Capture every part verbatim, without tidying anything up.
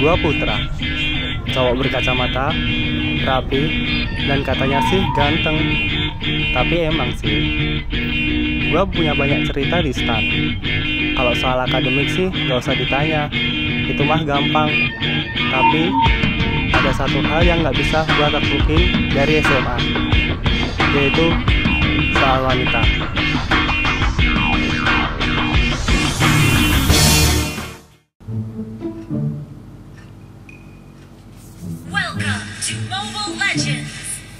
Gua Putra, cowok berkacamata, rapi, dan katanya sih ganteng. Tapi emang sih, gua punya banyak cerita di stan. Kalau soal akademik sih gak usah ditanya, itu mah gampang. Tapi ada satu hal yang gak bisa gua taklukin dari S M A, yaitu soal wanita. Welcome to Mobile Legends!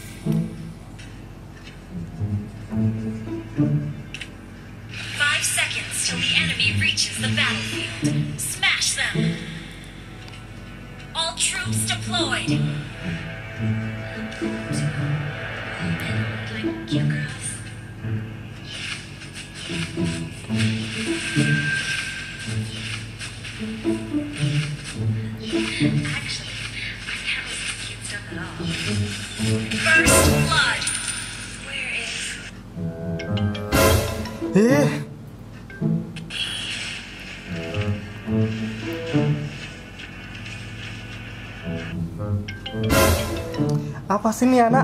Five seconds till the enemy reaches the battlefield. Smash them! All troops deployed! Like you girls. Actually, I can't listen to cute stuff at all. First blood! Where is... Eh, apa sih nih anak?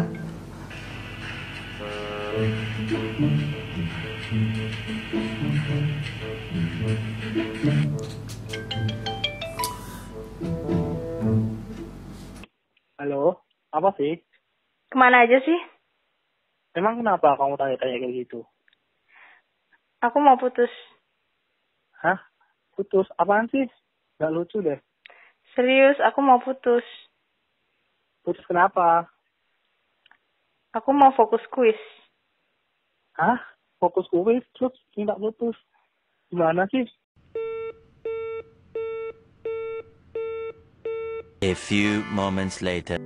Halo, apa sih? Kemana aja sih? Emang kenapa kamu tanya-tanya kayak gitu? Aku mau putus. Hah? Putus? Apaan sih? Gak lucu deh. Serius, aku mau putus. Putus kenapa? Aku mau fokus kuis. Hah? Fokus kuis? Terus minta putus? Gimana sih? A few moments later.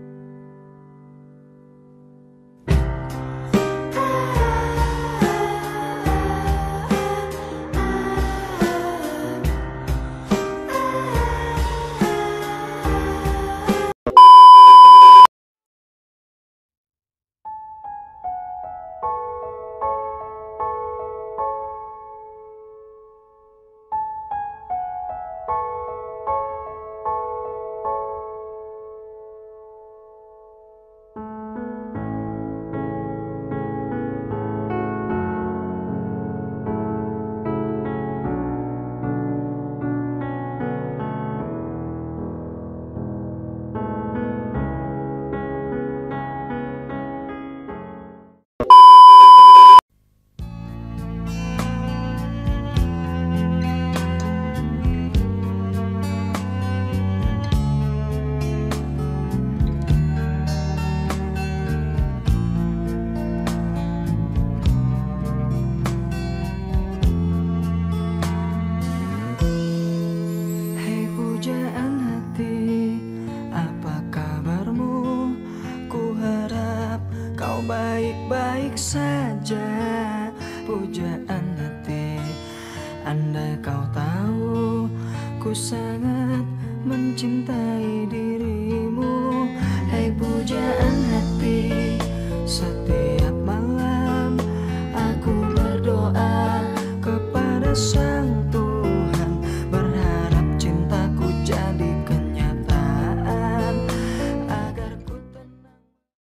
Baik-baik saja, pujaan hati. Andai kau tahu, ku sangat mencintai dirimu. Hai pujaan hati, setiap malam aku berdoa kepada Sang Tuhan, berharap cintaku jadi kenyataan agar ku tenang.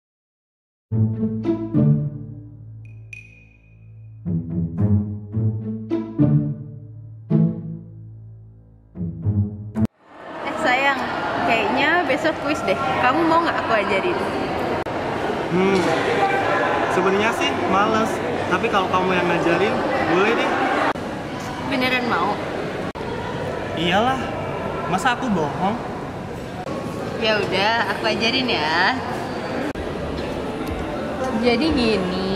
Eh sayang, kayaknya besok kuis deh. Kamu mau nggak aku ajarin? Hmm, sebenarnya sih males. Tapi kalau kamu yang ngajarin, boleh deh. Beneran mau? Iyalah, masa aku bohong? Ya udah, aku ajarin ya. Jadi gini.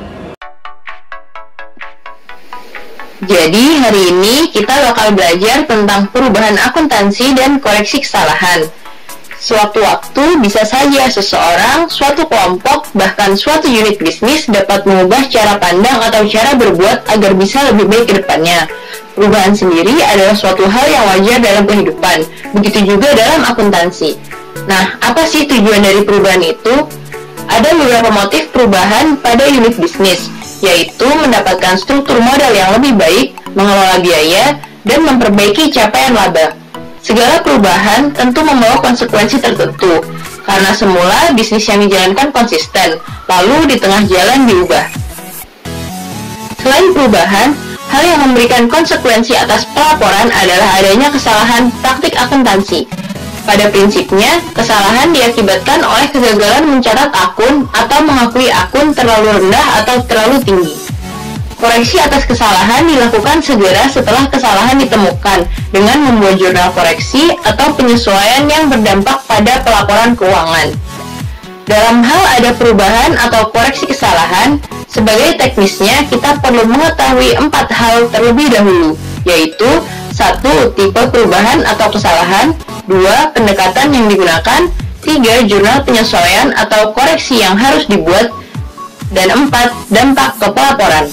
Jadi hari ini kita bakal belajar tentang perubahan akuntansi dan koreksi kesalahan. Sewaktu-waktu bisa saja seseorang, suatu kelompok, bahkan suatu unit bisnis dapat mengubah cara pandang atau cara berbuat agar bisa lebih baik ke depannya. Perubahan sendiri adalah suatu hal yang wajar dalam kehidupan, begitu juga dalam akuntansi. Nah, apa sih tujuan dari perubahan itu? Ada beberapa motif perubahan pada unit bisnis, yaitu mendapatkan struktur modal yang lebih baik, mengelola biaya, dan memperbaiki capaian laba. Segala perubahan tentu membawa konsekuensi tertentu, karena semula bisnis yang dijalankan konsisten, lalu di tengah jalan diubah. Selain perubahan, hal yang memberikan konsekuensi atas pelaporan adalah adanya kesalahan praktik akuntansi. Pada prinsipnya, kesalahan diakibatkan oleh kegagalan mencatat akun atau mengakui akun terlalu rendah atau terlalu tinggi. Koreksi atas kesalahan dilakukan segera setelah kesalahan ditemukan dengan membuat jurnal koreksi atau penyesuaian yang berdampak pada pelaporan keuangan. Dalam hal ada perubahan atau koreksi kesalahan, sebagai teknisnya kita perlu mengetahui empat hal terlebih dahulu, yaitu satu. Tipe perubahan atau kesalahan, dua. Pendekatan yang digunakan, tiga. Jurnal penyesuaian atau koreksi yang harus dibuat, dan empat. Dampak ke pelaporan.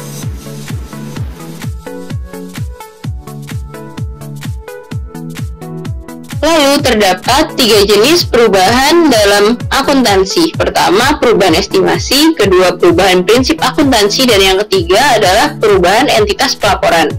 Lalu terdapat tiga jenis perubahan dalam akuntansi. Pertama, perubahan estimasi, kedua, perubahan prinsip akuntansi, dan yang ketiga adalah perubahan entitas pelaporan.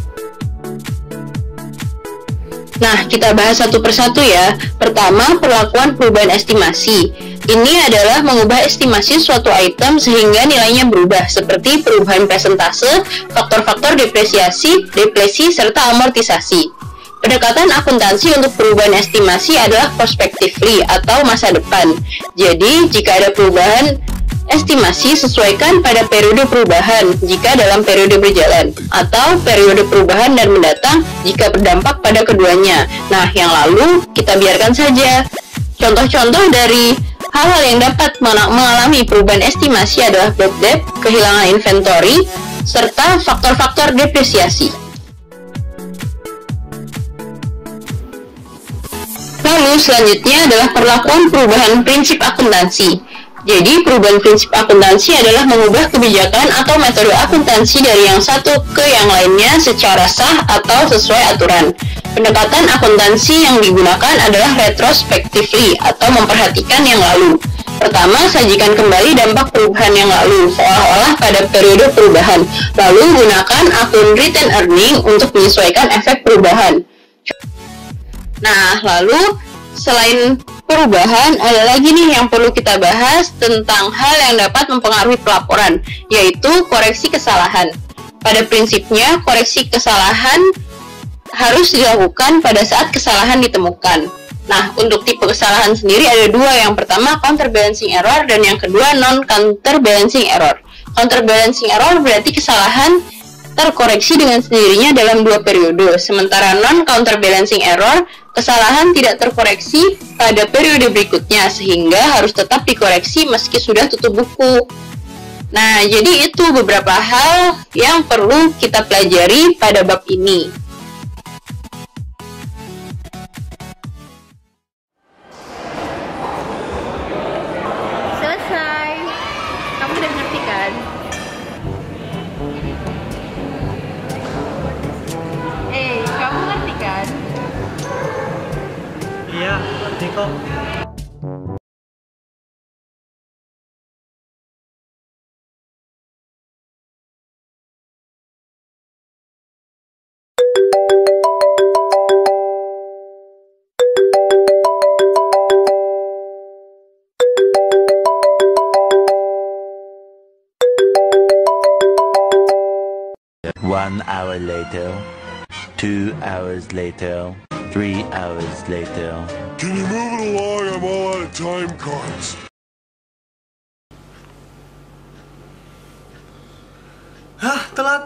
Nah, kita bahas satu persatu ya. Pertama, perlakuan perubahan estimasi. Ini adalah mengubah estimasi suatu item sehingga nilainya berubah, seperti perubahan persentase, faktor-faktor depresiasi, deflasi, serta amortisasi. Pendekatan akuntansi untuk perubahan estimasi adalah prospectively atau masa depan. Jadi, jika ada perubahan estimasi, sesuaikan pada periode perubahan jika dalam periode berjalan, atau periode perubahan dan mendatang jika berdampak pada keduanya. Nah, yang lalu kita biarkan saja. Contoh-contoh dari hal-hal yang dapat mengalami perubahan estimasi adalah bad debt, kehilangan inventory, serta faktor-faktor depresiasi. Lalu selanjutnya adalah perlakuan perubahan prinsip akuntansi. Jadi perubahan prinsip akuntansi adalah mengubah kebijakan atau metode akuntansi dari yang satu ke yang lainnya secara sah atau sesuai aturan. Pendekatan akuntansi yang digunakan adalah retrospectively atau memperhatikan yang lalu. Pertama, sajikan kembali dampak perubahan yang lalu, seolah-olah pada periode perubahan. Lalu gunakan akun return earning untuk menyesuaikan efek perubahan. Nah, lalu selain perubahan, ada lagi nih yang perlu kita bahas tentang hal yang dapat mempengaruhi pelaporan, yaitu koreksi kesalahan. Pada prinsipnya, koreksi kesalahan harus dilakukan pada saat kesalahan ditemukan. Nah, untuk tipe kesalahan sendiri ada dua. Yang pertama, counterbalancing error, dan yang kedua, non-counterbalancing error. Counterbalancing error berarti kesalahan terkoreksi dengan sendirinya dalam dua periode, sementara non-counterbalancing error, kesalahan tidak terkoreksi pada periode berikutnya, sehingga harus tetap dikoreksi meski sudah tutup buku. Nah, jadi itu beberapa hal yang perlu kita pelajari pada bab ini. Selesai. Kamu udah ngerti kan? Eh, kamu ngerti kan? Iya, ngerti kok. One hour later, two hours later, three hours later. Can you move it along? I'm all out of time cards. Hah, telat.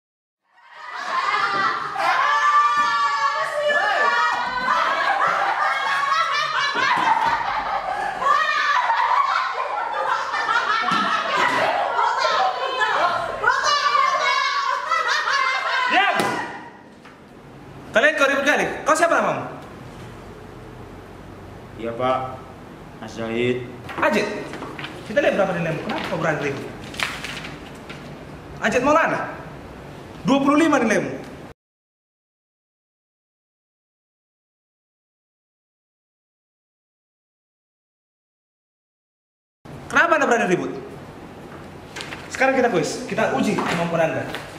Diam! Kalian kau ribut kali? Kau siapa namamu? Iya Pak, Mas Zahid. Ajit, kita lihat berapa nilaimu. Kenapa kau berani ribut? Ajit Maulana, dua puluh lima nilaimu. Kenapa Anda berani ribut? Sekarang kita kuis, kita uji kemampuan Anda.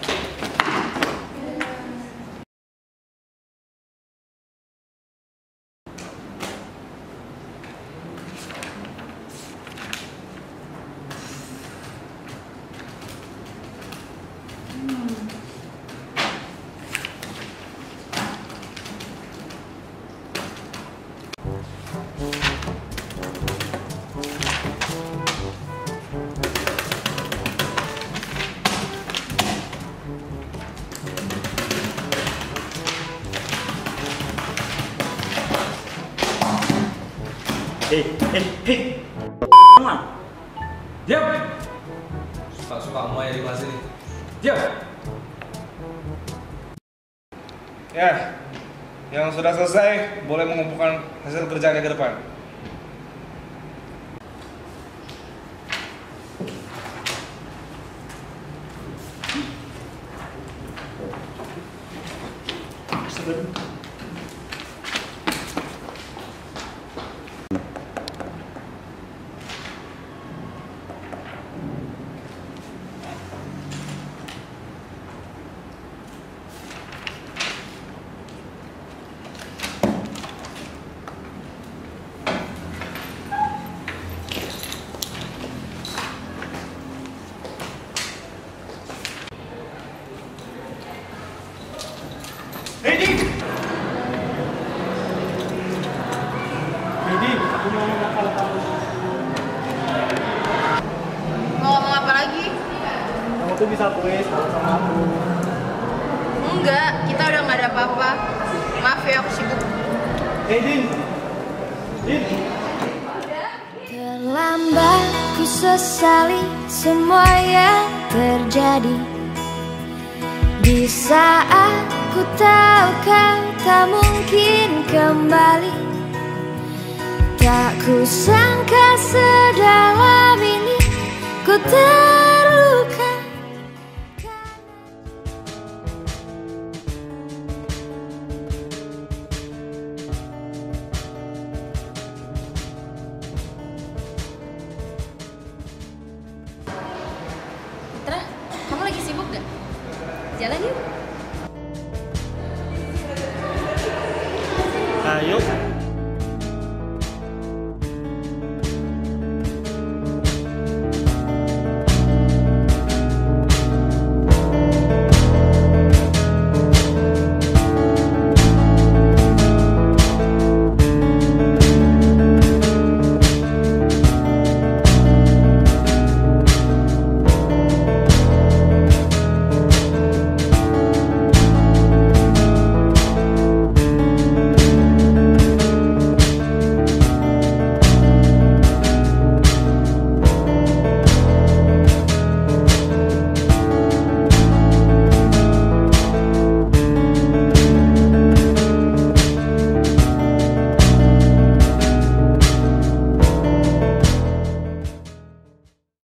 Eh, eh, eh. Teman. Diam. Suka-suka mau ya di kelas ini. Diam. Ya, yang sudah selesai boleh mengumpulkan hasil kerjaannya ke depan. Hedi! Hedi, aku mau ngomong kalau kamu. Mau ngomong apa lagi? Kamu tuh bisa kuis sama aku. Enggak, kita udah nggak ada apa-apa. Maaf ya, aku sibuk. Hedi! Hedi! Terlambat ku sesali semua yang terjadi. Di saat ku tahu kau tak mungkin kembali, tak ku sangka sedalam ini ku terluka. Putra, kamu lagi sibuk gak? Jalan yuk.